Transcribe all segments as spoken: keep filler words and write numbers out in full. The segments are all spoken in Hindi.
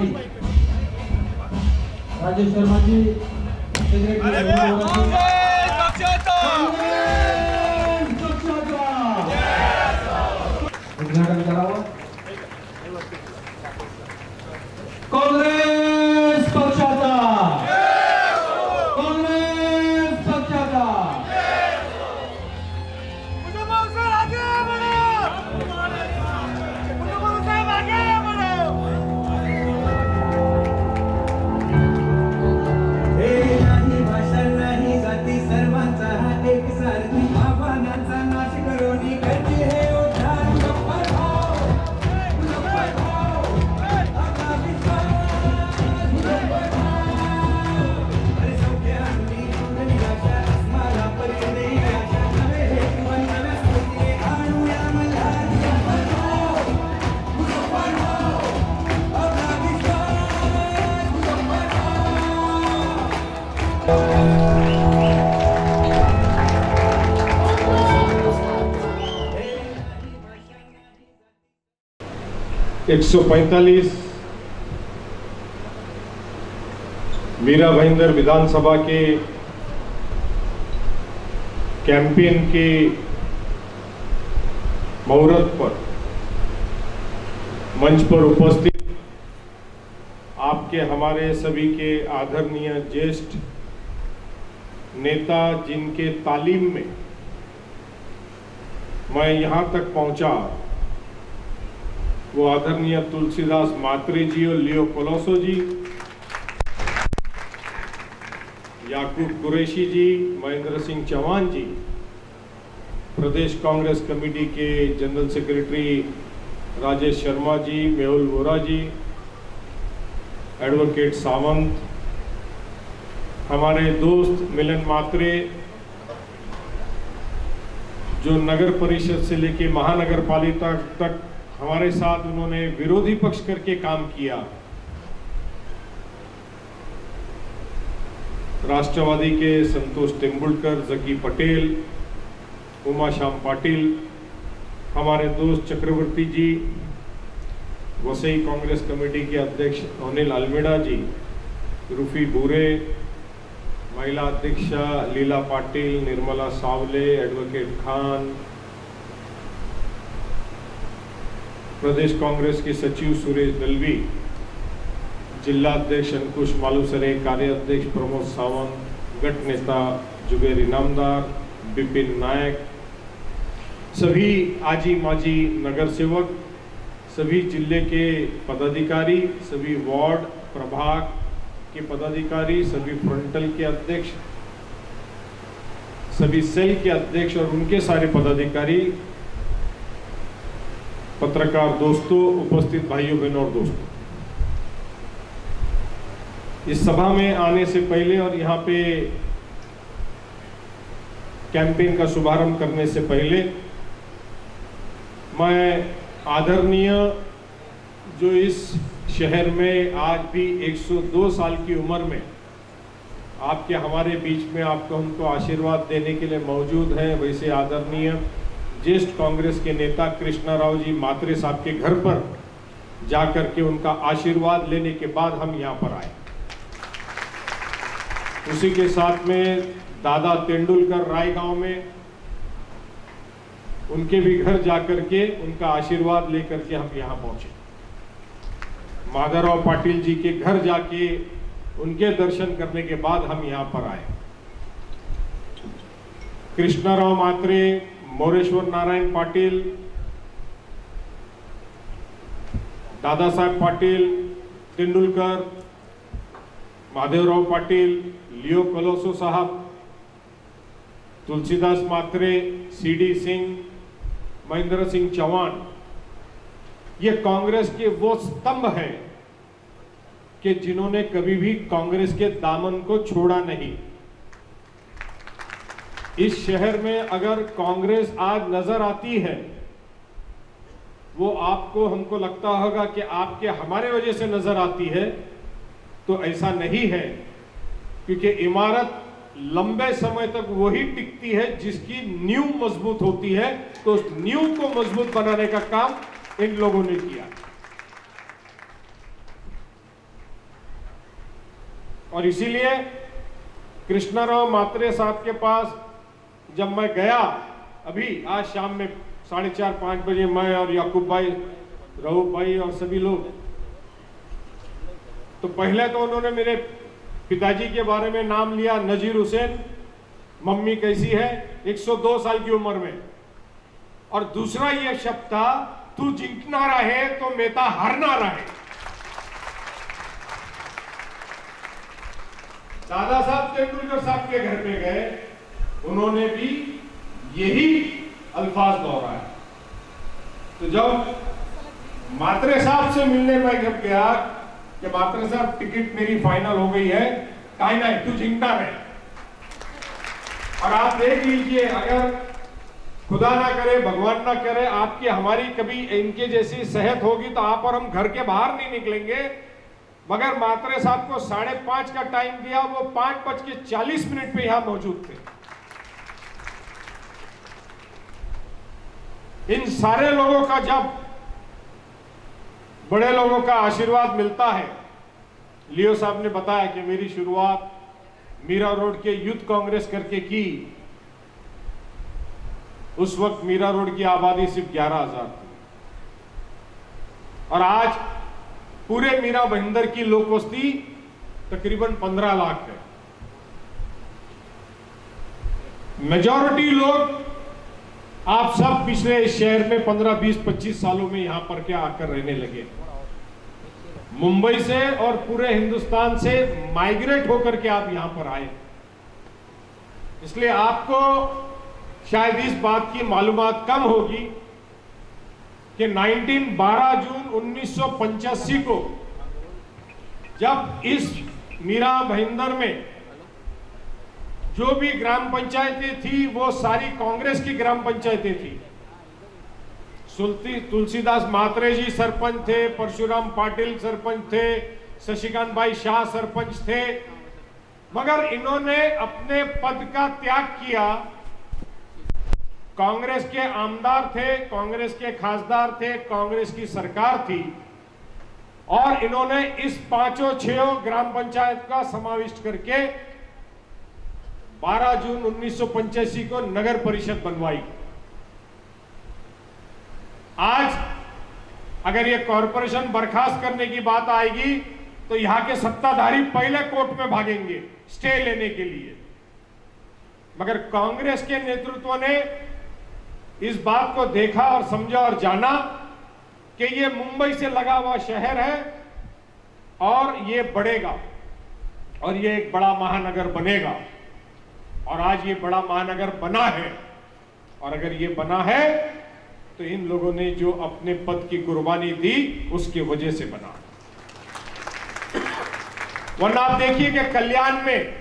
जी, राजेश शर्मा जी, सेक्रेटरी उद्घाटन करावा। कांग्रेस पक्षाचा, कांग्रेस पक्षाचा। मुझे सर आगे बढ़ो, मुझे साहब आगे बढ़ो। हे नाही भाषा नाही जाती सर्वांचा हा एक सारखी आव्हानांचा नाश करून करते हे उद्धार। मुझफ्फर हो, मुझफ्फर हो, आपला विश्वास मुझफ्फर हो। अरे सौख्यानी निराशा अस्माला पर्याय निराशा नवे हे जीवन नव्या स्फूर्तीने आणूया मल्हार। मुझफ्फर हो, मुझफ्फर हो, आपला विश्वास मुझफ्फर एक सौ पैंतालीस मीरा भाईंदर विधानसभा के कैंपेन के मुहूर्त पर मंच पर उपस्थित आपके हमारे सभी के आदरणीय ज्येष्ठ नेता, जिनके तालीम में मैं यहाँ तक पहुँचा, वो आदरणीय तुलसीदास मात्रे जी और लियो कोलोसो जी, याकूब कुरैशी जी, महेंद्र सिंह चौहान जी, प्रदेश कांग्रेस कमेटी के general secretary Rajesh Sharma ji, Mehul Vora ji, advocate Sawant, हमारे दोस्त मिलन मात्रे, जो नगर परिषद से लेके महानगर पालिका तक हमारे साथ उन्होंने विरोधी पक्ष करके काम किया, राष्ट्रवादी के संतोष तेंदुलकर, जकी पटेल, उमा श्याम पाटिल, हमारे दोस्त चक्रवर्ती जी, वसई कांग्रेस कमेटी के अध्यक्ष अनिल अल्मेडा जी, रूफी बुरे, महिला अध्यक्षा लीला पाटिल, निर्मला सावले, एडवोकेट खान, प्रदेश कांग्रेस के सचिव सुरेश दलवी, जिला अध्यक्ष अंकुश मालूसरे, कार्याध्यक्ष प्रमोद सावंत, गट नेता जुबेर इनामदार, बिपिन नायक, सभी आजी माजी नगर सेवक, सभी जिले के पदाधिकारी, सभी वार्ड प्रभाग के पदाधिकारी, सभी फ्रंटल के अध्यक्ष, सभी सेल के अध्यक्ष और उनके सारे पदाधिकारी, पत्रकार दोस्तों, उपस्थित भाइयों बहनों और दोस्तों, इस सभा में आने से पहले और यहाँ पे कैंपेन का शुभारंभ करने से पहले मैं आदरणीय जो इस शहर में आज भी एक सौ दो साल की उम्र में आपके हमारे बीच में आपको हमको आशीर्वाद देने के लिए मौजूद हैं, वैसे आदरणीय ज्येष्ठ कांग्रेस के नेता कृष्णाराव जी मात्रे साहब के घर पर जाकर के उनका आशीर्वाद लेने के बाद हम यहाँ पर आए। उसी के साथ में दादा तेंदुलकर राय गांव में उनके भी घर जाकर के उनका आशीर्वाद लेकर के हम यहाँ पहुंचे। माधवराव पाटिल जी के घर जाके उनके दर्शन करने के बाद हम यहाँ पर आए। कृष्णाराव मात्रे, मोरेश्वर नारायण पाटिल, दादा साहेब पाटिल, तेंदुलकर, महादेवराव पाटिल, लियो कोलोसो साहब, तुलसीदास मात्रे, सी डी सिंह, महेंद्र सिंह चौहान, ये कांग्रेस के वो स्तंभ हैं कि जिन्होंने कभी भी कांग्रेस के दामन को छोड़ा नहीं। इस शहर में अगर कांग्रेस आज नजर आती है, वो आपको हमको लगता होगा कि आपके हमारे वजह से नजर आती है, तो ऐसा नहीं है, क्योंकि इमारत लंबे समय तक वही टिकती है जिसकी नींव मजबूत होती है। तो उस नींव को मजबूत बनाने का काम इन लोगों ने किया। और इसीलिए कृष्णाराव मात्रे साहब के पास जब मैं गया, अभी आज शाम में साढ़े चार पाँच बजे, मैं और याकूब भाई, रऊफ भाई और सभी लोग, तो पहले तो उन्होंने मेरे पिताजी के बारे में नाम लिया, नजीर हुसैन, मम्मी कैसी है, एक सौ दो साल की उम्र में, और दूसरा ये शब्द था, तू जीतना रहे तो मेता हारना रहे। दादा साहब तेंदुलकर साहब के घर पे गए, उन्होंने भी यही अल्फाज दोहराए। तो जब मात्रे साहब से मिलने में जब गया कि मात्रे साहब टिकट मेरी फाइनल हो गई है, काहे ना तू जीतना रहे। और आप देख लीजिए, अगर खुदा ना करे, भगवान ना करे, आपकी हमारी कभी इनके जैसी सेहत होगी तो आप और हम घर के बाहर नहीं निकलेंगे, मगर मात्रे साहब को साढ़े पांच का टाइम दिया, वो पांच बज के चालीस मिनट पे यहां मौजूद थे। इन सारे लोगों का जब बड़े लोगों का आशीर्वाद मिलता है, लियो साहब ने बताया कि मेरी शुरुआत मीरा रोड के यूथ कांग्रेस करके की। उस वक्त मीरा रोड की आबादी सिर्फ ग्यारह हजार थी, और आज पूरे मीरा भाईंदर की लोक वस्ती तकरीबन पंद्रह लाख है। मेजॉरिटी लोग आप सब पिछले इस शहर में पंद्रह बीस पच्चीस सालों में यहां पर क्या आकर रहने लगे, मुंबई से और पूरे हिंदुस्तान से माइग्रेट होकर के आप यहां पर आए। इसलिए आपको शायद इस बात की मालूमात कम होगी कि उन्नीस बारह जून उन्नीस सौ पंचासी को जब इस मीरा भाईंदर में जो भी ग्राम पंचायतें थी वो सारी कांग्रेस की ग्राम पंचायतें थी। तुलसीदास मात्रे जी सरपंच थे, परशुराम पाटिल सरपंच थे, शशिकांत भाई शाह सरपंच थे, मगर इन्होंने अपने पद का त्याग किया। कांग्रेस के आमदार थे, कांग्रेस के खासदार थे, कांग्रेस की सरकार थी, और इन्होंने इस पांचों छह ग्राम पंचायत का समाविष्ट करके बारह जून उन्नीस सौ पंचासी को नगर परिषद बनवाई। आज अगर ये कॉरपोरेशन बर्खास्त करने की बात आएगी तो यहां के सत्ताधारी पहले कोर्ट में भागेंगे स्टे लेने के लिए, मगर कांग्रेस के नेतृत्व ने इस बात को देखा और समझा और जाना कि ये मुंबई से लगा हुआ शहर है और ये बढ़ेगा और ये एक बड़ा महानगर बनेगा। और आज ये बड़ा महानगर बना है, और अगर ये बना है तो इन लोगों ने जो अपने पद की कुर्बानी दी उसकी वजह से बना। वरना आप देखिए कि कल्याण में,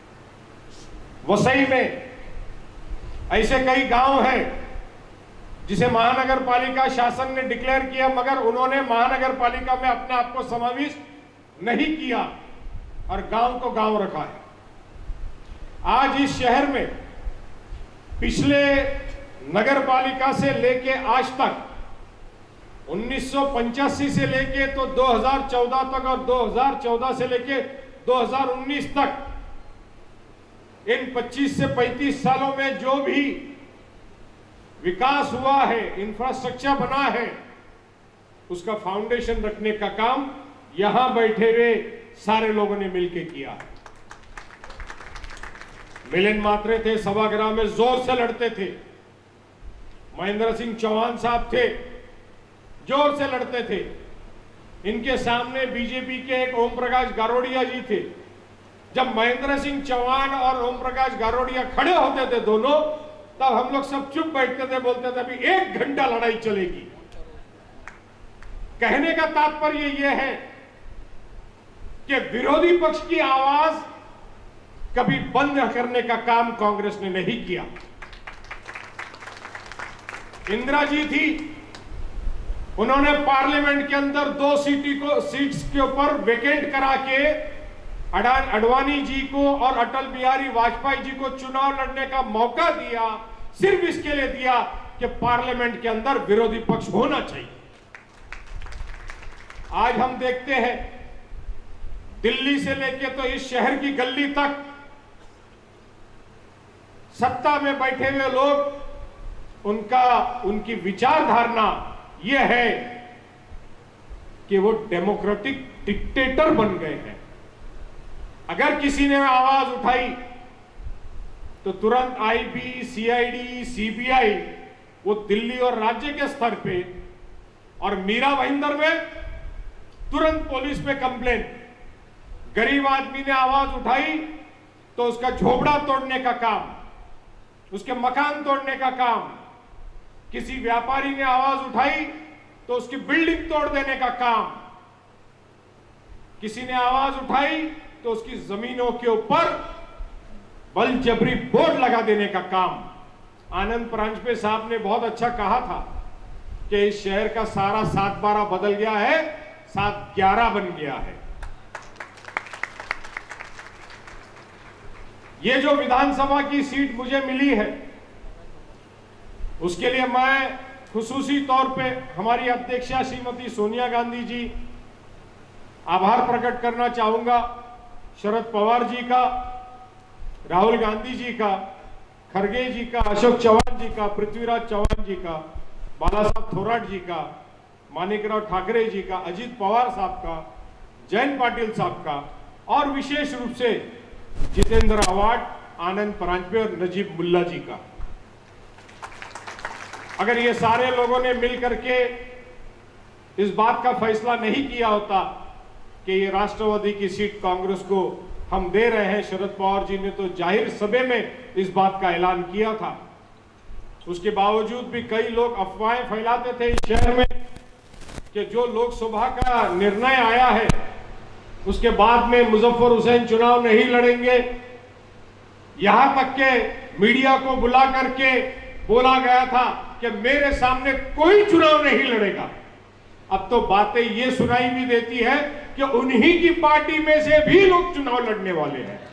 वसई में ऐसे कई गांव हैं जिसे महानगर पालिका शासन ने डिक्लेयर किया, मगर उन्होंने महानगर पालिका में अपने आप को समाविष्ट नहीं किया और गांव को गांव रखा है। आज इस शहर में पिछले नगर पालिका से लेके आज तक उन्नीस सौ पंचासी से लेके तो दो हज़ार चौदह तक और दो हज़ार चौदह से लेके दो हज़ार उन्नीस तक, इन पच्चीस से पैंतीस सालों में जो भी विकास हुआ है, इंफ्रास्ट्रक्चर बना है, उसका फाउंडेशन रखने का काम यहां बैठे हुए सारे लोगों ने मिलकर किया। मिलिंद मात्रे थे, सभागृह में जोर से लड़ते थे। महेंद्र सिंह चौहान साहब थे, जोर से लड़ते थे। इनके सामने बीजेपी के एक ओम प्रकाश गारोडिया जी थे। जब महेंद्र सिंह चौहान और ओम प्रकाश गारोडिया खड़े होते थे दोनों, तब हम लोग सब चुप बैठते थे, बोलते थे अभी एक घंटा लड़ाई चलेगी। कहने का तात्पर्य यह है कि विरोधी पक्ष की आवाज कभी बंद करने का काम कांग्रेस ने नहीं किया। इंदिरा जी थी, उन्होंने पार्लियामेंट के अंदर दो सीटी को सीट्स के ऊपर वेकेंट करा के अडवाणी जी को और अटल बिहारी वाजपेयी जी को चुनाव लड़ने का मौका दिया, सिर्फ इसके लिए दिया कि पार्लियामेंट के अंदर विरोधी पक्ष होना चाहिए। आज हम देखते हैं दिल्ली से लेके तो इस शहर की गली तक सत्ता में बैठे हुए लोग, उनका उनकी विचारधारा यह है कि वो डेमोक्रेटिक डिक्टेटर बन गए हैं। अगर किसी ने आवाज उठाई तो तुरंत आईबी, सीआईडी, सीबीआई वो दिल्ली और राज्य के स्तर पे, और मीरा भाईंदर में तुरंत पुलिस पे कंप्लेन। गरीब आदमी ने आवाज उठाई तो उसका झोपड़ा तोड़ने का काम, उसके मकान तोड़ने का काम, किसी व्यापारी ने आवाज उठाई तो उसकी बिल्डिंग तोड़ देने का काम, किसी ने आवाज उठाई तो उसकी जमीनों के ऊपर बलजबरी बोर्ड लगा देने का काम। आनंद परांजपे साहब ने बहुत अच्छा कहा था कि इस शहर का सारा सात बारह बदल गया है, सात ग्यारह बन गया है। ये जो विधानसभा की सीट मुझे मिली है, उसके लिए मैं खुसूसी तौर पे हमारी अध्यक्षा श्रीमती सोनिया गांधी जी आभार प्रकट करना चाहूंगा, शरद पवार जी का, राहुल गांधी जी का, खरगे जी का, अशोक चौहान जी का, पृथ्वीराज चौहान जी का, बाला साहब थोराट जी का, मानिकराव ठाकरे जी का, अजित पवार साहब का, जयंत पाटिल साहब का, और विशेष रूप से जितेंद्र अवार्ड, आनंद परांजपे और नजीब मुल्ला जी का। अगर ये सारे लोगों ने मिलकर के इस बात का फैसला नहीं किया होता कि ये राष्ट्रवादी की सीट कांग्रेस को हम दे रहे हैं, शरद पवार जी ने तो जाहिर सभा में इस बात का ऐलान किया था, उसके बावजूद भी कई लोग अफवाहें फैलाते थे इस शहर में कि जो लोकसभा का निर्णय आया है उसके बाद में मुजफ्फर हुसैन चुनाव नहीं लड़ेंगे। यहां तक के मीडिया को बुला करके बोला गया था कि मेरे सामने कोई चुनाव नहीं लड़ेगा। अब तो बातें ये सुनाई भी देती है कि उन्हीं की पार्टी में से भी लोग चुनाव लड़ने वाले हैं।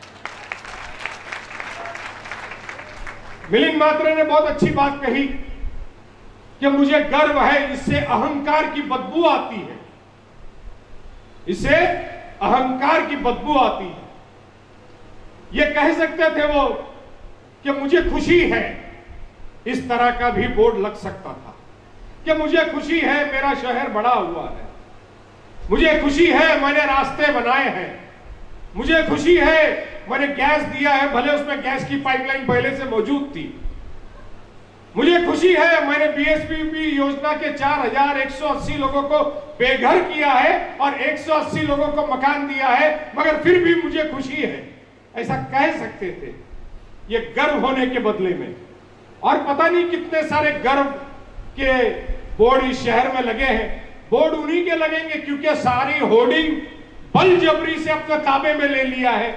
मिलिंद मात्रे ने बहुत अच्छी बात कही कि मुझे गर्व है, इससे अहंकार की बदबू आती है, इससे अहंकार की बदबू आती है। ये कह सकते थे वो कि मुझे खुशी है, इस तरह का भी बोर्ड लग सकता था कि मुझे खुशी है मेरा शहर बड़ा हुआ है, मुझे खुशी है मैंने रास्ते बनाए हैं, मुझे खुशी है मैंने गैस दिया है, भले उसमें गैस की पाइपलाइन पहले से मौजूद थी, मुझे खुशी है मैंने बीएसपी योजना के चार हजार एक सौ अस्सी लोगों को बेघर किया है और एक सौ अस्सी लोगों को मकान दिया है, मगर फिर भी मुझे खुशी है, ऐसा कह सकते थे ये गर्व होने के बदले में। और पता नहीं कितने सारे गर्व के बोर्ड इस शहर में लगे हैं। बोर्ड उन्हीं के लगेंगे क्योंकि सारी होर्डिंग बलजबरी से अपने ताबे में ले लिया है,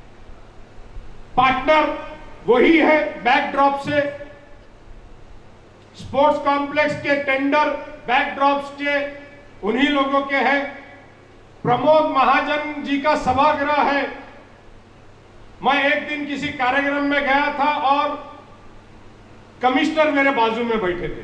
पार्टनर वही है, बैकड्रॉप से स्पोर्ट्स कॉम्प्लेक्स के टेंडर बैकड्रॉप्स के उन्हीं लोगों के हैं। प्रमोद महाजन जी का सभागृह है। मैं एक दिन किसी कार्यक्रम में गया था और कमिश्नर मेरे बाजू में बैठे थे।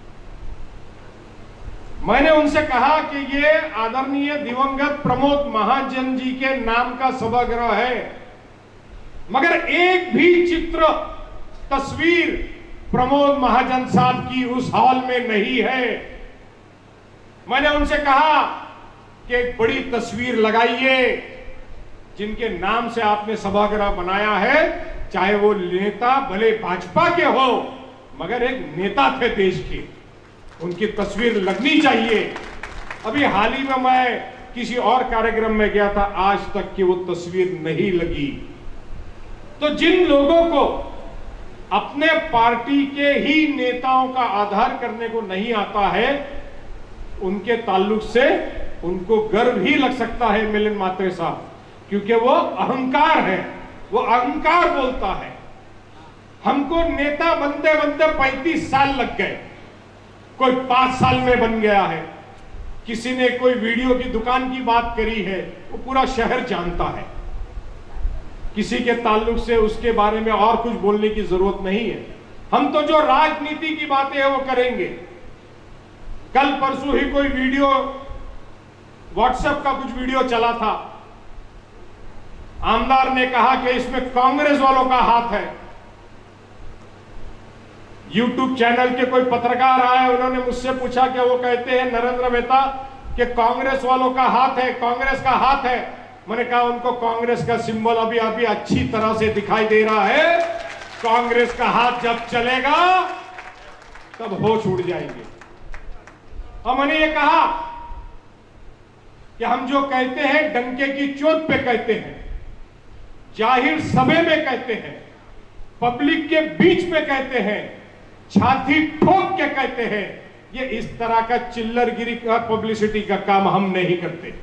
मैंने उनसे कहा कि ये आदरणीय दिवंगत प्रमोद महाजन जी के नाम का सभागृह है, मगर एक भी चित्र, तस्वीर प्रमोद महाजन साहब की उस हॉल में नहीं है। मैंने उनसे कहा कि एक बड़ी तस्वीर लगाइए जिनके नाम से आपने सभागृह बनाया है, चाहे वो नेता भले भाजपा के हो मगर एक नेता थे देश के, उनकी तस्वीर लगनी चाहिए। अभी हाल ही में मैं किसी और कार्यक्रम में गया था, आज तक की वो तस्वीर नहीं लगी। तो जिन लोगों को अपने पार्टी के ही नेताओं का आधार करने को नहीं आता है, उनके ताल्लुक से उनको गर्व ही लग सकता है मिलिंद मात्रे साहब, क्योंकि वो अहंकार है, वो अहंकार बोलता है। हमको नेता बनते बनते पैंतीस साल लग गए, कोई पांच साल में बन गया है। किसी ने कोई वीडियो की दुकान की बात करी है, वो पूरा शहर जानता है। किसी के ताल्लुक से उसके बारे में और कुछ बोलने की जरूरत नहीं है। हम तो जो राजनीति की बातें हैं वो करेंगे। कल परसों ही कोई वीडियो, व्हाट्सएप का कुछ वीडियो चला था आमदार ने कहा कि इसमें कांग्रेस वालों का हाथ है। यूट्यूब चैनल के कोई पत्रकार आए, उन्होंने मुझसे पूछा कि वो कहते हैं नरेंद्र मेहता कि कांग्रेस वालों का हाथ है, कांग्रेस का हाथ है। मैंने कहा उनको कांग्रेस का सिंबल अभी अभी अच्छी तरह से दिखाई दे रहा है, कांग्रेस का हाथ जब चलेगा तब होश उड़ जाएंगे। और मैंने ये कहा कि हम जो कहते हैं डंके की चोट पे कहते हैं, जाहिर सभा में कहते हैं, पब्लिक के बीच में कहते हैं, छाती ठोक के कहते हैं, ये इस तरह का चिल्लरगिरी का पब्लिसिटी का काम हम नहीं करते।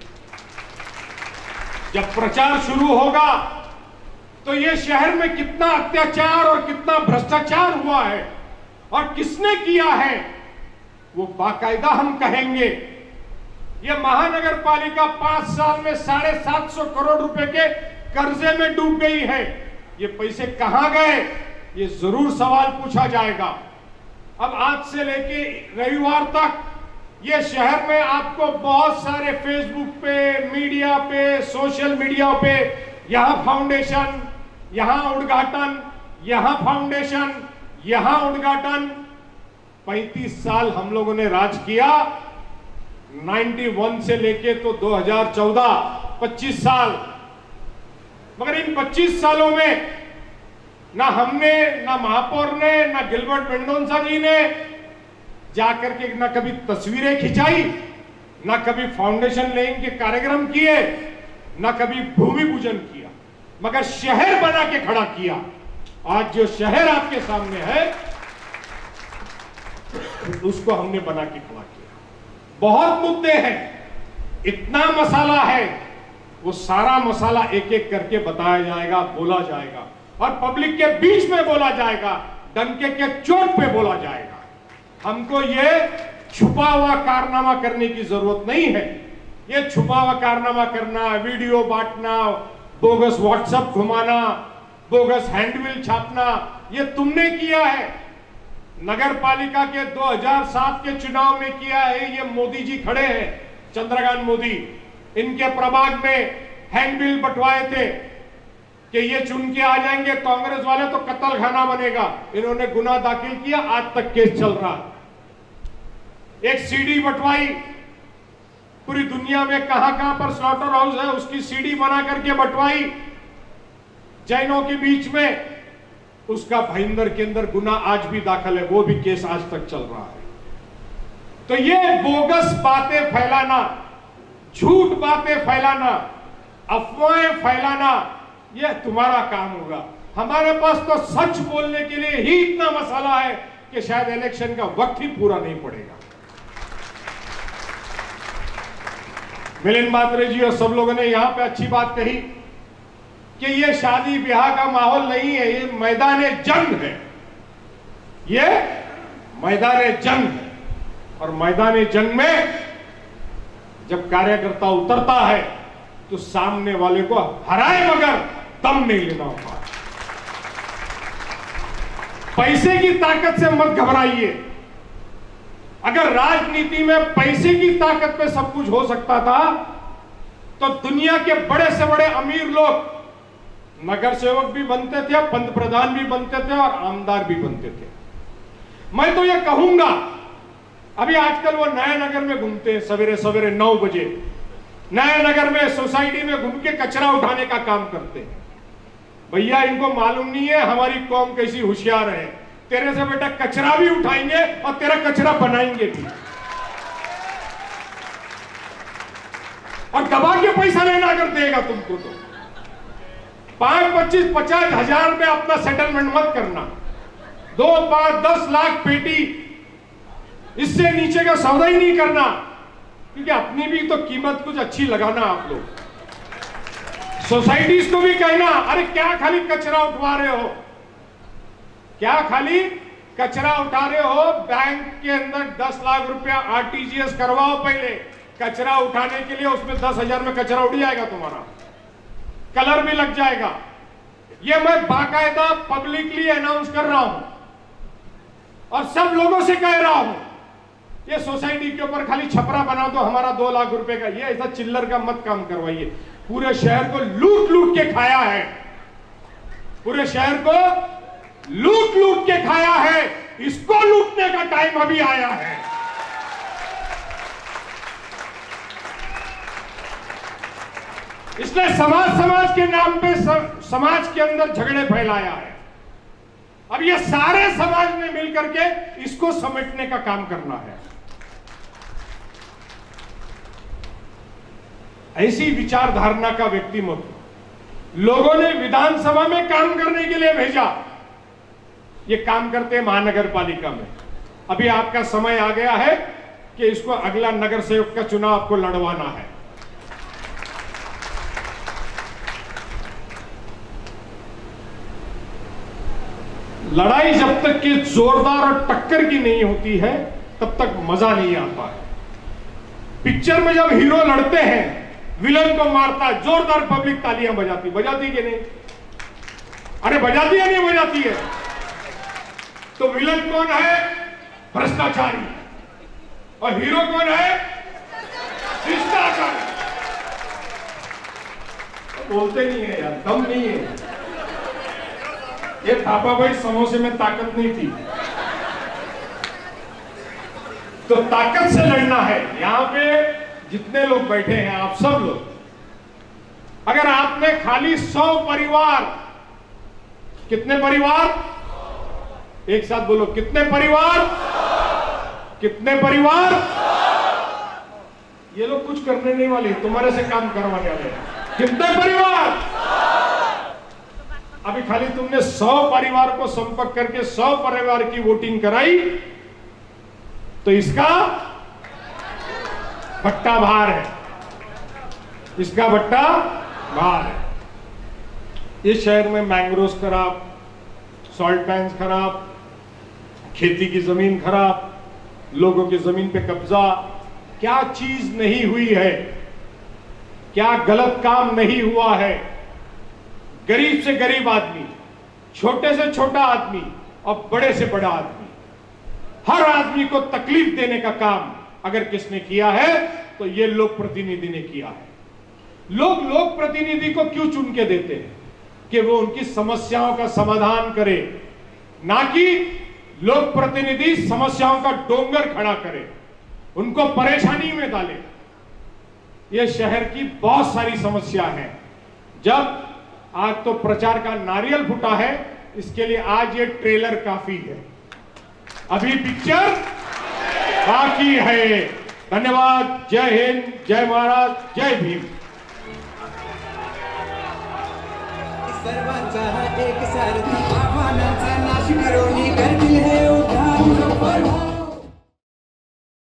जब प्रचार शुरू होगा तो ये शहर में कितना अत्याचार और कितना भ्रष्टाचार हुआ है और किसने किया है वो बाकायदा हम कहेंगे। ये महानगर पालिका पांच साल में साढ़े सात सौ करोड़ रुपए के कर्जे में डूब गई है। ये पैसे कहां गए, ये जरूर सवाल पूछा जाएगा। अब आज से लेके रविवार तक ये शहर में आपको बहुत सारे फेसबुक पे, मीडिया पे, सोशल मीडिया पे, यहां फाउंडेशन, यहां उद्घाटन, यहां फाउंडेशन, यहां उद्घाटन। पैंतीस साल हम लोगों ने राज किया, इक्यानवे से लेके तो दो हज़ार चौदह, पच्चीस साल। मगर इन पच्चीस सालों में ना हमने, ना महापौर ने, ना गिलबर्ट मेंडोंसा जी ने जाकर के ना कभी तस्वीरें खिंचाई, ना कभी फाउंडेशन लेन के कार्यक्रम किए, ना कभी भूमि पूजन किया, मगर शहर बना के खड़ा किया। आज जो शहर आपके सामने है उसको हमने बना के खड़ा किया। बहुत मुद्दे हैं, इतना मसाला है, वो सारा मसाला एक एक करके बताया जाएगा, बोला जाएगा और पब्लिक के बीच में बोला जाएगा, डंके के चोट पे बोला जाएगा। हमको ये छुपा हुआ कारनामा करने की जरूरत नहीं है। ये छुपा हुआ कारनामा करना, वीडियो बांटना, बोगस व्हाट्सएप घुमाना, बोगस हैंडबिल छापना, ये तुमने किया है। नगर पालिका के दो हज़ार सात के चुनाव में किया है। ये मोदी जी खड़े हैं, चंद्रकांत मोदी, इनके प्रभाग में हैंडबिल बंटवाए थे कि ये चुन के आ जाएंगे कांग्रेस वाले तो कत्ल खाना बनेगा। इन्होंने गुनाह दाखिल किया, आज तक केस चल रहा है। एक सीडी बंटवाई, पूरी दुनिया में कहां कहां पर स्लॉटर हाउस है उसकी सीडी बना करके बंटवाई जैनों के बीच में, उसका भाईंदर के अंदर गुनाह आज भी दाखिल है, वो भी केस आज तक चल रहा है। तो ये बोगस बातें फैलाना, झूठ बातें फैलाना, अफवाहें फैलाना, ये तुम्हारा काम होगा। हमारे पास तो सच बोलने के लिए ही इतना मसाला है कि शायद इलेक्शन का वक्त ही पूरा नहीं पड़ेगा। मिलिंद मात्रे जी और सब लोगों ने यहां पे अच्छी बात कही कि ये शादी ब्याह का माहौल नहीं है, ये मैदान जंग है, ये मैदान जंग है। और मैदान जंग में जब कार्यकर्ता उतरता है तो सामने वाले को हराए मगर दम नहीं लेना होता। पैसे की ताकत से मत घबराइए। अगर राजनीति में पैसे की ताकत पे सब कुछ हो सकता था तो दुनिया के बड़े से बड़े अमीर लोग नगर सेवक भी बनते थे, पंत प्रधान भी बनते थे और आमदार भी बनते थे। मैं तो ये कहूंगा, अभी आजकल वो नए नगर में घूमते हैं, सवेरे सवेरे नौ बजे नए नगर में सोसाइटी में घूम के कचरा उठाने का काम करते हैं। भैया इनको मालूम नहीं है हमारी कौम कैसी होशियार है। तेरे से बेटा कचरा भी उठाएंगे और तेरा कचरा बनाएंगे भी, और दबा के पैसा लेना अगर देगा तुमको तो पांच पच्चीस पचास हजार में अपना सेटलमेंट मत करना। दो पांच दस लाख पेटी, इससे नीचे का सौदा ही नहीं करना, क्योंकि अपनी भी तो कीमत कुछ अच्छी लगाना। आप लोग सोसाइटीज को भी कहना, अरे क्या खाली कचरा उठवा रहे हो, क्या खाली कचरा उठा रहे हो, बैंक के अंदर दस लाख रुपया आरटीजीएस करवाओ पहले कचरा उठाने के लिए, उसमें दस हजार में कचरा उठ जाएगा तुम्हारा, कलर भी लग जाएगा। ये मैं बाकायदा पब्लिकली अनाउंस कर रहा हूं और सब लोगों से कह रहा हूं, ये सोसाइटी के ऊपर खाली छपरा बना दो हमारा दो लाख रुपए का, ये ऐसा चिल्लर का मत काम करवाइए। पूरे शहर को लूट लूट के खाया है, पूरे शहर को लूट लूट के खाया है। इसको लूटने का टाइम अभी आया है। इसने समाज समाज के नाम पे समाज के अंदर झगड़े फैलाया है। अब ये सारे समाज ने मिलकर के इसको समेटने का काम करना है। ऐसी विचारधारणा का व्यक्ति मत लोगों ने विधानसभा में काम करने के लिए भेजा। ये काम करते हैं महानगर पालिका में। अभी आपका समय आ गया है कि इसको अगला नगर सेवक का चुनाव आपको लड़वाना है। लड़ाई जब तक कि जोरदार और टक्कर की नहीं होती है तब तक मजा नहीं आता है। पिक्चर में जब हीरो लड़ते हैं, विलन को मारता है, जोरदार पब्लिक तालियां बजाती बजाती कि नहीं? अरे बजाती है नहीं बजाती है? तो विलन कौन है? भ्रष्टाचारी। और हीरो कौन है? शिष्टाचारी। बोलते नहीं है यार, दम नहीं है। ये थापा भाई समोसे में ताकत नहीं थी, तो ताकत से लड़ना है। यहां पे जितने लोग बैठे हैं, आप सब लोग, अगर आपने खाली सौ परिवार, कितने परिवार? एक साथ बोलो, कितने परिवार? कितने परिवार? ये लोग कुछ करने नहीं वाले, तुम्हारे से काम करवाने वाले। कितने परिवार? अभी खाली तुमने सौ परिवार को संपर्क करके सौ परिवार की वोटिंग कराई, तो इसका भट्टा बाहर है, इसका भट्टा बाहर है। इस शहर में मैंग्रोव खराब, सॉल्ट पैन्स खराब, खेती की जमीन खराब, लोगों की जमीन पे कब्जा, क्या चीज नहीं हुई है, क्या गलत काम नहीं हुआ है। गरीब से गरीब आदमी, छोटे से छोटा आदमी और बड़े से बड़ा आदमी, हर आदमी को तकलीफ देने का काम अगर किसने किया है तो ये लोक प्रतिनिधि ने किया है। लोग लोक प्रतिनिधि को क्यों चुन के देते हैं? कि वो उनकी समस्याओं का समाधान करे, ना कि लोक प्रतिनिधि समस्याओं का डोंगर खड़ा करे, उनको परेशानी में डाले। ये शहर की बहुत सारी समस्या है। जब आज तो प्रचार का नारियल फूटा है, इसके लिए आज ये ट्रेलर काफी है, अभी पिक्चर बाकी है। धन्यवाद। जय हिंद, जय महाराज, जय भीम। सर्वांचा हा एक सारथी